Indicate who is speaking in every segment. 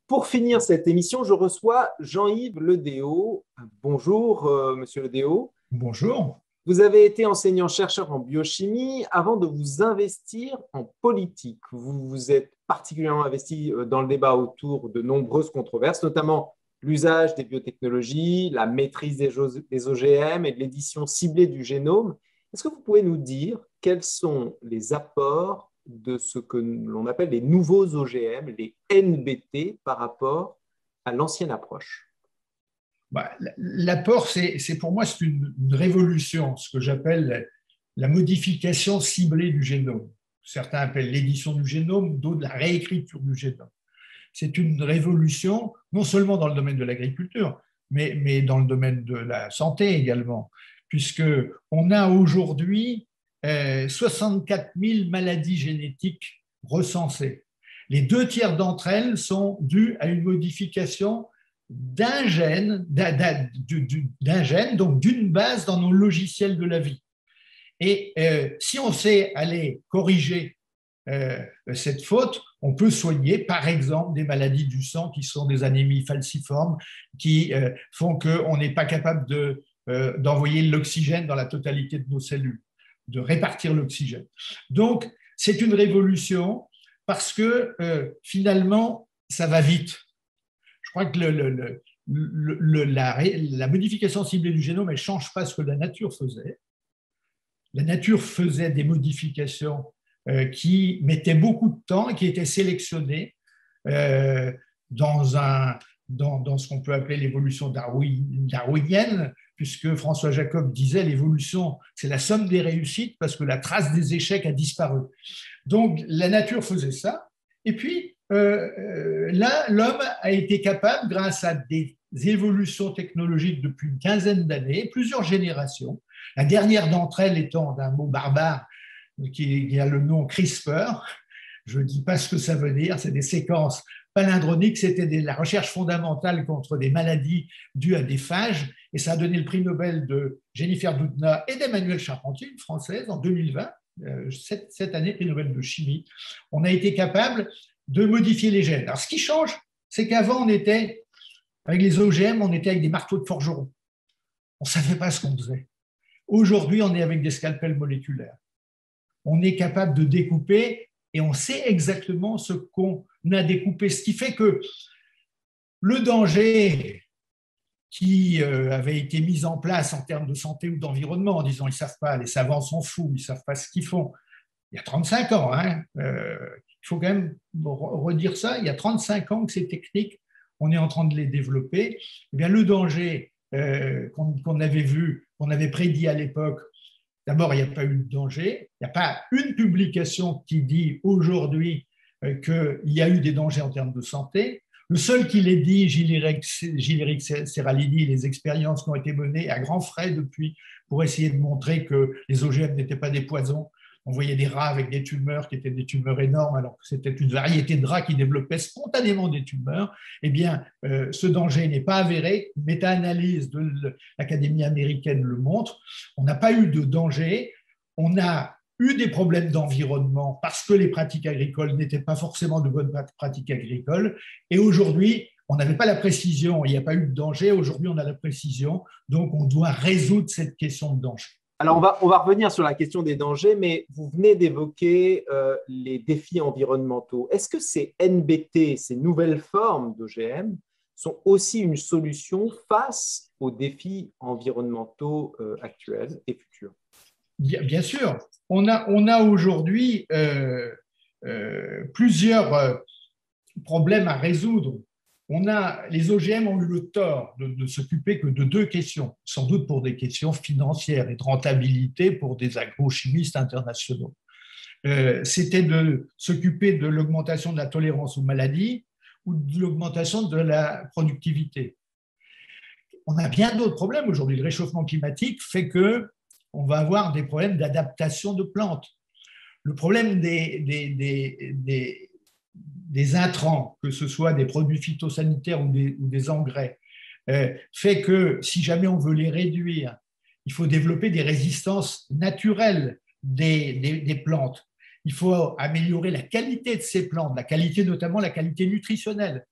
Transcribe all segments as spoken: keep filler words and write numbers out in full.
Speaker 1: Pour finir cette émission, je reçois Jean-Yves Ledéo. Bonjour, euh, Monsieur Ledéo.
Speaker 2: Bonjour.
Speaker 1: Vous avez été enseignant-chercheur en biochimie avant de vous investir en politique. Vous vous êtes particulièrement investi dans le débat autour de nombreuses controverses, notamment l'usage des biotechnologies, la maîtrise des O G M et de l'édition ciblée du génome. Est-ce que vous pouvez nous dire quels sont les apports de ce que l'on appelle les nouveaux O G M, les N B T, par rapport à l'ancienne approche?
Speaker 2: Bah, l'apport, c'est, c'est pour moi, c'est une, une révolution, ce que j'appelle la modification ciblée du génome. Certains appellent l'édition du génome, d'autres la réécriture du génome. C'est une révolution, non seulement dans le domaine de l'agriculture, mais, mais dans le domaine de la santé également, puisqu'on a aujourd'hui euh, soixante-quatre mille maladies génétiques recensées. Les deux tiers d'entre elles sont dues à une modification d'un gène, d'un, d'un, d'un gène, donc d'une base dans nos logiciels de la vie. Et euh, si on sait aller corriger euh, cette faute, on peut soigner, par exemple, des maladies du sang qui sont des anémies falciformes, qui euh, font qu'on n'est pas capable de, euh, d'envoyer l'oxygène dans la totalité de nos cellules, de répartir l'oxygène. Donc, c'est une révolution parce que euh, finalement, ça va vite. Je crois que le, le, le, le, la, la modification ciblée du génome, elle ne change pas ce que la nature faisait. La nature faisait des modifications euh, qui mettaient beaucoup de temps et qui étaient sélectionnées euh, dans, un, dans, dans ce qu'on peut appeler l'évolution darwinienne, puisque François Jacob disait l'évolution, c'est la somme des réussites parce que la trace des échecs a disparu. Donc, la nature faisait ça. Et puis, Euh, là, l'homme a été capable, grâce à des évolutions technologiques depuis une quinzaine d'années, plusieurs générations, la dernière d'entre elles étant d'un mot barbare qui, qui a le nom CRISPR. Je ne dis pas ce que ça veut dire, c'est des séquences palindromiques, c'était de la recherche fondamentale contre des maladies dues à des phages, et ça a donné le prix Nobel de Jennifer Doudna et d'Emmanuelle Charpentier, une Française, en deux mille vingt, euh, cette, cette année, prix Nobel de chimie. On a été capable de modifier les gènes. Alors, ce qui change, c'est qu'avant, on était, avec les O G M, on était avec des marteaux de forgeron. On ne savait pas ce qu'on faisait. Aujourd'hui, on est avec des scalpels moléculaires. On est capable de découper et on sait exactement ce qu'on a découpé. Ce qui fait que le danger qui avait été mis en place en termes de santé ou d'environnement, en disant ils ne savent pas, les savants sont fous, ils ne savent pas ce qu'ils font, il y a trente-cinq ans, hein, euh, il faut quand même redire ça, il y a trente-cinq ans que ces techniques, on est en train de les développer. Eh bien, le danger euh, qu'on, qu'on avait vu, qu'on avait prédit à l'époque, d'abord, il n'y a pas eu de danger, il n'y a pas une publication qui dit aujourd'hui euh, qu'il y a eu des dangers en termes de santé. Le seul qui l'ait dit, Gilles-Éric Serralini, les expériences qui ont été menées à grands frais depuis pour essayer de montrer que les O G M n'étaient pas des poisons. On voyait des rats avec des tumeurs qui étaient des tumeurs énormes, alors que c'était une variété de rats qui développaient spontanément des tumeurs. Eh bien, euh, ce danger n'est pas avéré. Une méta-analyse de l'Académie américaine le montre. On n'a pas eu de danger. On a eu des problèmes d'environnement parce que les pratiques agricoles n'étaient pas forcément de bonnes pratiques agricoles. Et aujourd'hui, on n'avait pas la précision. Il n'y a pas eu de danger. Aujourd'hui, on a la précision. Donc, on doit résoudre cette question de danger.
Speaker 1: Alors, on va, on va revenir sur la question des dangers, mais vous venez d'évoquer euh, les défis environnementaux. Est-ce que ces N B T, ces nouvelles formes d'O G M, sont aussi une solution face aux défis environnementaux euh, actuels et futurs?
Speaker 2: Bien, bien sûr. On a, on a aujourd'hui euh, euh, plusieurs euh, problèmes à résoudre. On a, les O G M ont eu le tort de ne s'occuper que de deux questions, sans doute pour des questions financières et de rentabilité pour des agrochimistes internationaux. Euh, c'était de s'occuper de l'augmentation de la tolérance aux maladies ou de l'augmentation de la productivité. On a bien d'autres problèmes aujourd'hui. Le réchauffement climatique fait qu'on va avoir des problèmes d'adaptation de plantes. Le problème des, des, des, des des intrants, que ce soit des produits phytosanitaires ou des, ou des engrais, euh, fait que si jamais on veut les réduire, il faut développer des résistances naturelles des, des, des plantes. Il faut améliorer la qualité de ces plantes, la qualité notamment la qualité nutritionnelle.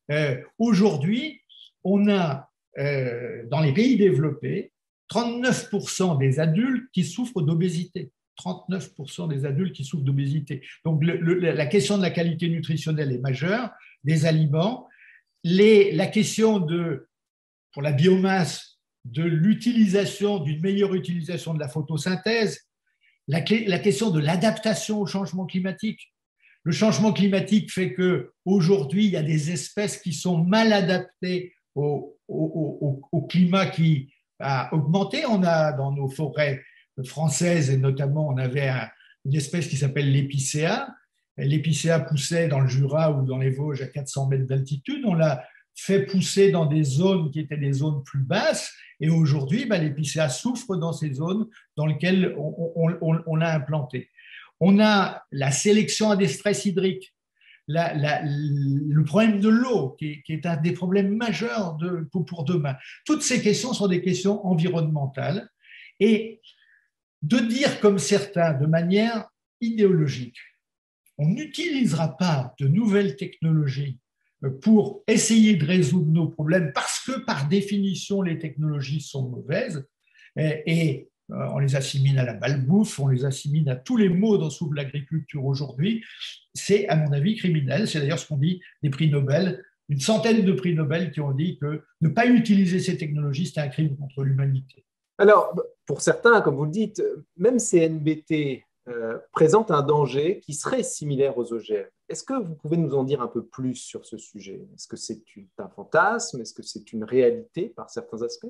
Speaker 2: Euh, aujourd'hui, on a euh, dans les pays développés trente-neuf pour cent des adultes qui souffrent d'obésité. trente-neuf pour cent des adultes qui souffrent d'obésité. Donc le, le, la question de la qualité nutritionnelle est majeure, des aliments. Les, la question de, pour la biomasse, de l'utilisation, d'une meilleure utilisation de la photosynthèse, la, la question de l'adaptation au changement climatique. Le changement climatique fait qu'aujourd'hui, il y a des espèces qui sont mal adaptées au, au, au, au climat qui a augmenté. On a dans nos forêts françaises, et notamment, on avait un, une espèce qui s'appelle l'épicéa. L'épicéa poussait dans le Jura ou dans les Vosges à quatre cents mètres d'altitude. On l'a fait pousser dans des zones qui étaient des zones plus basses. Et aujourd'hui, ben, l'épicéa souffre dans ces zones dans lesquelles on, on, on, on l'a implanté. On a la sélection à des stress hydriques, la, la, le problème de l'eau, qui, qui est un des problèmes majeurs de, pour, pour demain. Toutes ces questions sont des questions environnementales. Et de dire comme certains, de manière idéologique, on n'utilisera pas de nouvelles technologies pour essayer de résoudre nos problèmes parce que, par définition, les technologies sont mauvaises et, et on les assimile à la malbouffe, on les assimile à tous les maux dont souffre l'agriculture aujourd'hui. C'est, à mon avis, criminel. C'est d'ailleurs ce qu'on dit des prix Nobel. Une centaine de prix Nobel qui ont dit que ne pas utiliser ces technologies, c'est un crime contre l'humanité.
Speaker 1: Alors, pour certains, comme vous le dites, même ces N B T euh, présentent un danger qui serait similaire aux O G M. Est-ce que vous pouvez nous en dire un peu plus sur ce sujet? Est-ce que c'est un fantasme? Est-ce que c'est une réalité par certains aspects?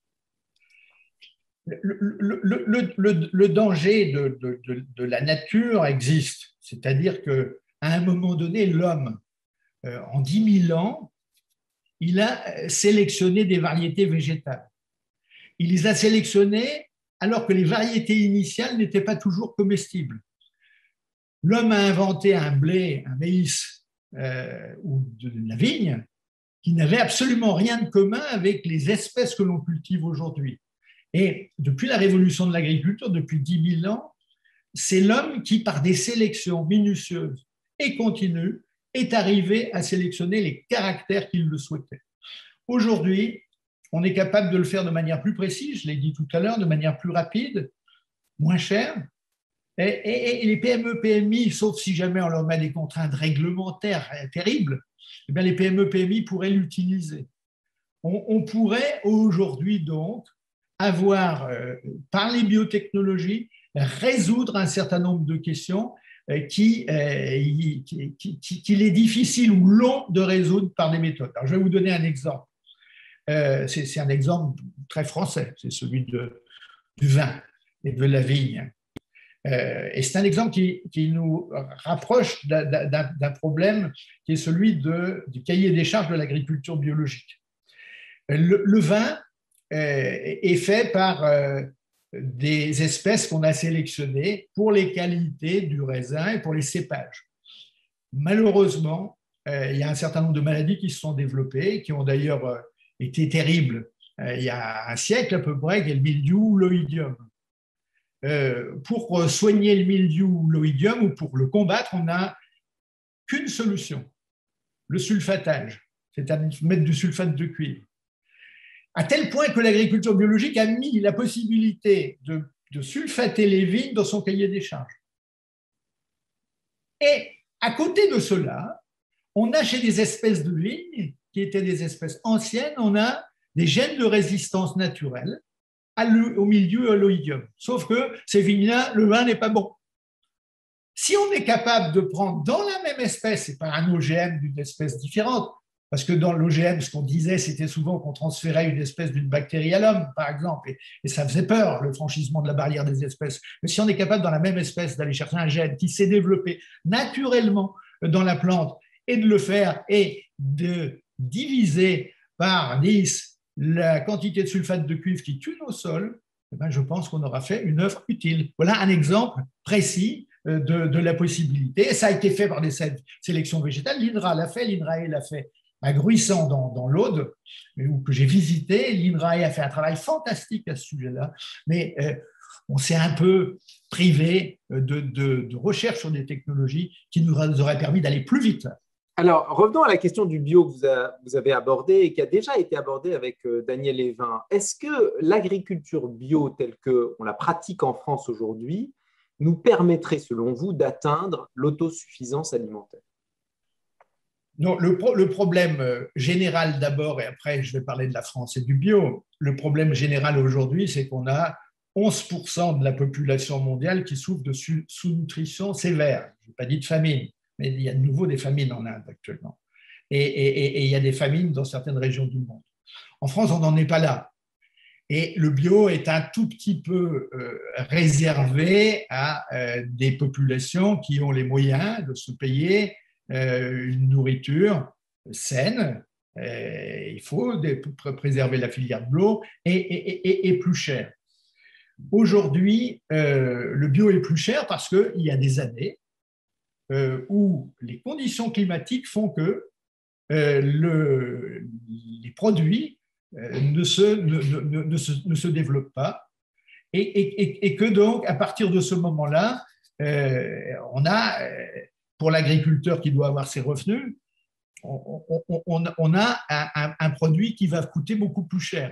Speaker 2: Le, le, le, le, le danger de, de, de, de la nature existe. C'est-à-dire qu'à un moment donné, l'homme, euh, en dix mille ans, il a sélectionné des variétés végétales. Il les a sélectionnées alors que les variétés initiales n'étaient pas toujours comestibles. L'homme a inventé un blé, un maïs euh, ou de la vigne qui n'avait absolument rien de commun avec les espèces que l'on cultive aujourd'hui. Et depuis la révolution de l'agriculture, depuis dix mille ans, c'est l'homme qui, par des sélections minutieuses et continues, est arrivé à sélectionner les caractères qu'il le souhaitait. Aujourd'hui, on est capable de le faire de manière plus précise, je l'ai dit tout à l'heure, de manière plus rapide, moins chère. Et, et, et les P M E P M I, sauf si jamais on leur met des contraintes réglementaires terribles, eh bien les P M E P M I pourraient l'utiliser. On, on pourrait aujourd'hui donc avoir, euh, par les biotechnologies, résoudre un certain nombre de questions euh, qui, euh, qui, qui, qui, qu'il est difficile ou long de résoudre par des méthodes. Alors, je vais vous donner un exemple. Euh, c'est, c'est un exemple très français, c'est celui de, du vin et de la vigne. Euh, et c'est un exemple qui, qui nous rapproche d'un, d'un, d'un problème qui est celui de, du cahier des charges de l'agriculture biologique. Le, le vin est fait par des espèces qu'on a sélectionnées pour les qualités du raisin et pour les cépages. Malheureusement, il y a un certain nombre de maladies qui se sont développées, qui ont d'ailleurs été terribles il y a un siècle à peu près, qui est le mildiou ou l'oïdium. Pour soigner le mildiou ou l'oïdium, ou pour le combattre, on n'a qu'une solution, le sulfatage, c'est-à-dire mettre du sulfate de cuivre. À tel point que l'agriculture biologique a mis la possibilité de, de sulfater les vignes dans son cahier des charges. Et à côté de cela, on a chez des espèces de vignes, qui étaient des espèces anciennes, on a des gènes de résistance naturelle au milieu et à l'oïdium. Sauf que ces vignes-là, le vin n'est pas bon. Si on est capable de prendre dans la même espèce, et pas un O G M d'une espèce différente, parce que dans l'O G M, ce qu'on disait, c'était souvent qu'on transférait une espèce d'une bactérie à l'homme, par exemple, et, et ça faisait peur, le franchissement de la barrière des espèces. Mais si on est capable, dans la même espèce, d'aller chercher un gène qui s'est développé naturellement dans la plante, et de le faire, et de diviser par dix la quantité de sulfate de cuivre qui tue nos sols, eh bien, je pense qu'on aura fait une œuvre utile. Voilà un exemple précis de, de la possibilité. Et ça a été fait par des sélections végétales. L'INRA l'a fait, l'INRAE l'a fait à Gruissant dans, dans l'Aude, que j'ai visité. L'INRAE a fait un travail fantastique à ce sujet-là, mais euh, on s'est un peu privé de, de, de recherche sur des technologies qui nous auraient permis d'aller plus vite.
Speaker 1: Alors, revenons à la question du bio que vous, a- vous avez abordée et qui a déjà été abordée avec euh, Daniel Évin. Est-ce que l'agriculture bio telle qu'on la pratique en France aujourd'hui nous permettrait, selon vous, d'atteindre l'autosuffisance alimentaire?
Speaker 2: Non, le, pro- le problème euh, général d'abord, et après je vais parler de la France et du bio, le problème général aujourd'hui, c'est qu'on a onze pour cent de la population mondiale qui souffre de su- sous-nutrition sévère. Je n'ai pas dit de famine, mais il y a de nouveau des famines en Inde actuellement. Et, et- et- et il y a des famines dans certaines régions du monde. En France, on n'en est pas là. Et le bio est un tout petit peu euh, réservé à euh, des populations qui ont les moyens de se payer euh, une nourriture saine. Euh, il faut des, préserver la filière de l'eau et, et, et, et plus cher. Aujourd'hui, euh, le bio est plus cher parce qu'il y a des années euh, où les conditions climatiques font que euh, le, les produits euh, ne, se, ne, ne, ne, se, ne se développent pas et, et, et, que donc, à partir de ce moment-là, euh, on a, euh, pour l'agriculteur qui doit avoir ses revenus, on, on, on, on a un, un, un produit qui va coûter beaucoup plus cher.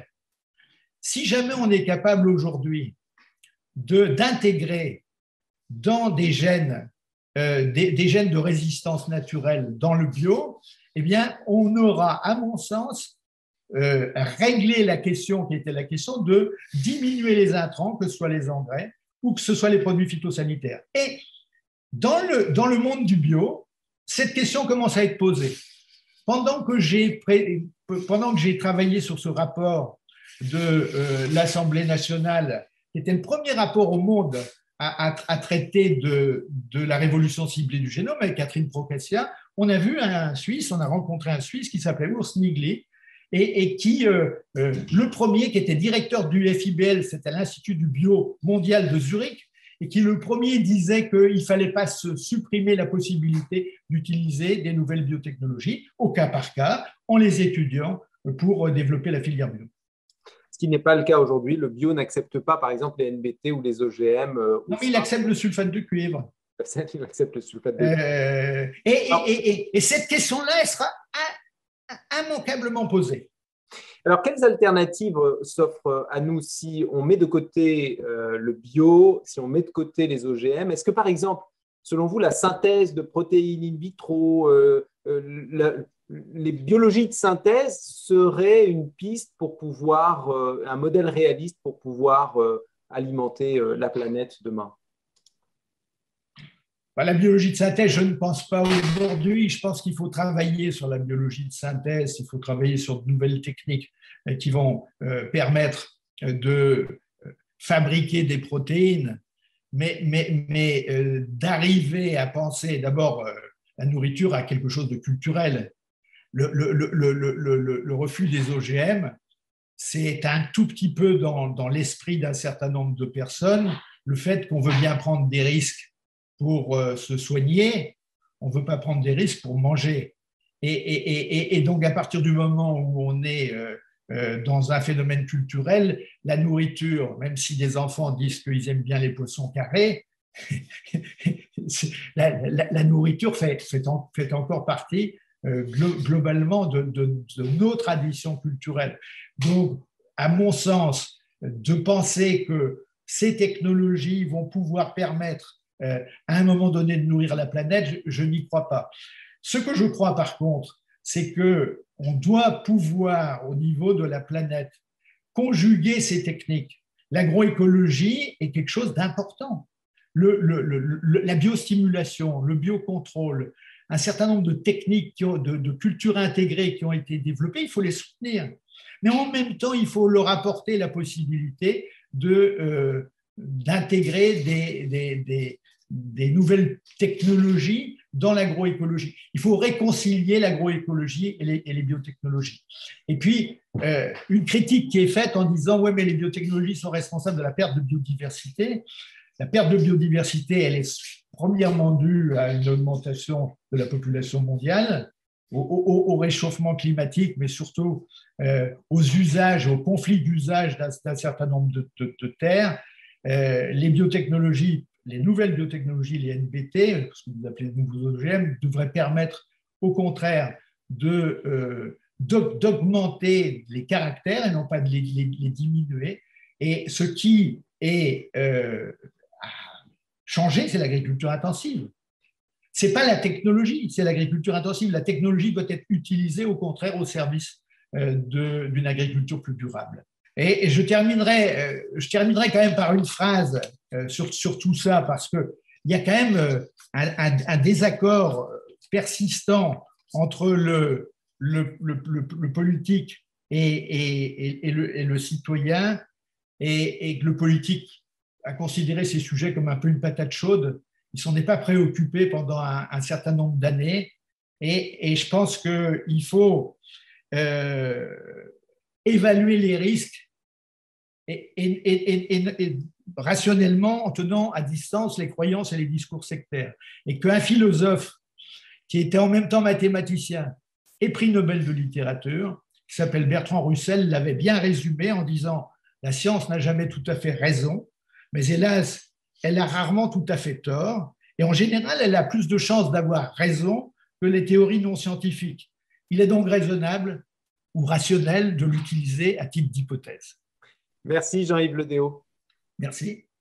Speaker 2: Si jamais on est capable aujourd'hui de, d'intégrer dans des gènes, euh, des, des gènes de résistance naturelle dans le bio, eh bien, on aura, à mon sens, euh, réglé la question qui était la question de diminuer les intrants, que ce soit les engrais ou que ce soit les produits phytosanitaires. Et dans le, dans le monde du bio, cette question commence à être posée. Pendant que j'ai, pendant que j'ai travaillé sur ce rapport de euh, l'Assemblée nationale, qui était le premier rapport au monde à, à, à traiter de, de la révolution ciblée du génome avec Catherine Procaccia, on a vu un Suisse, on a rencontré un Suisse qui s'appelait Urs Nigli et, et qui, euh, euh, le premier qui était directeur du F I B L, c'était l'Institut du bio mondial de Zurich, et qui le premier disait qu'il ne fallait pas se supprimer la possibilité d'utiliser des nouvelles biotechnologies au cas par cas, en les étudiant pour développer la filière bio.
Speaker 1: Ce qui n'est pas le cas aujourd'hui. Le bio n'accepte pas, par exemple, les N B T ou les O G M. Euh,
Speaker 2: non, mais il accepte le sulfate de cuivre.
Speaker 1: Il accepte le sulfate de cuivre.
Speaker 2: Euh, et, et, et, et, et cette question-là, elle sera immanquablement posée.
Speaker 1: Alors, quelles alternatives s'offrent à nous si on met de côté euh, le bio, si on met de côté les O G M? Est-ce que, par exemple, selon vous, la synthèse de protéines in vitro, euh, euh, la, les biologies de synthèse seraient une piste pour pouvoir, euh, un modèle réaliste pour pouvoir euh, alimenter euh, la planète demain?
Speaker 2: La biologie de synthèse, je ne pense pas aujourd'hui. Je pense qu'il faut travailler sur la biologie de synthèse, il faut travailler sur de nouvelles techniques qui vont permettre de fabriquer des protéines, mais, mais, mais d'arriver à penser d'abord la nourriture à quelque chose de culturel. Le, le, le, le, le refus des O G M, c'est un tout petit peu dans, dans l'esprit d'un certain nombre de personnes, le fait qu'on veut bien prendre des risques pour euh, se soigner, on ne veut pas prendre des risques pour manger. Et, et, et, et donc, à partir du moment où on est euh, euh, dans un phénomène culturel, la nourriture, même si des enfants disent qu'ils aiment bien les poissons carrés, la, la, la nourriture fait, fait, en, fait encore partie euh, glo- globalement de, de, de nos traditions culturelles. Donc, à mon sens, de penser que ces technologies vont pouvoir permettre euh, à un moment donné de nourrir la planète, je, je n'y crois pas. Ce que je crois par contre, c'est qu'on doit pouvoir, au niveau de la planète, conjuguer ces techniques. L'agroécologie est quelque chose d'important. Le, le, le, la biostimulation, le biocontrôle, un certain nombre de techniques, qui ont, de, de cultures intégrées qui ont été développées, il faut les soutenir. Mais en même temps, il faut leur apporter la possibilité de, euh, d'intégrer des, des, des, des nouvelles technologies dans l'agroécologie. Il faut réconcilier l'agroécologie et les, et les biotechnologies. Et puis, euh, une critique qui est faite en disant « ouais, mais les biotechnologies sont responsables de la perte de biodiversité ». La perte de biodiversité, elle est premièrement due à une augmentation de la population mondiale, au, au, au réchauffement climatique, mais surtout euh, aux usages, aux conflits d'usage d'un, d'un certain nombre de, de, de terres. Euh, les biotechnologies, les nouvelles biotechnologies, les N B T, ce que vous appelez de nouveaux O G M, devraient permettre au contraire de, euh, d'augmenter les caractères et non pas de les, les, les diminuer. Et ce qui est euh, changé, c'est l'agriculture intensive. Ce n'est pas la technologie, c'est l'agriculture intensive. La technologie doit être utilisée au contraire au service euh, de, d'une agriculture plus durable. Et, et je, terminerai, euh, je terminerai quand même par une phrase euh, sur, sur tout ça, parce qu'il y a quand même euh, un, un, un désaccord persistant entre le, le, le, le, le politique et, et, et, le, et le citoyen, et, et que le politique a considéré ces sujets comme un peu une patate chaude. Il ne s'en est pas préoccupé pendant un, un certain nombre d'années. Et, et je pense qu'il faut euh, évaluer les risques et, et, et, et, et rationnellement en tenant à distance les croyances et les discours sectaires. Et qu'un philosophe qui était en même temps mathématicien et prix Nobel de littérature, qui s'appelle Bertrand Russell, l'avait bien résumé en disant « La science n'a jamais tout à fait raison, mais hélas, elle a rarement tout à fait tort, et en général, elle a plus de chances d'avoir raison que les théories non scientifiques. Il est donc raisonnable ou rationnel de l'utiliser à titre d'hypothèse. »
Speaker 1: Merci Jean-Yves Le Déaut.
Speaker 2: Merci.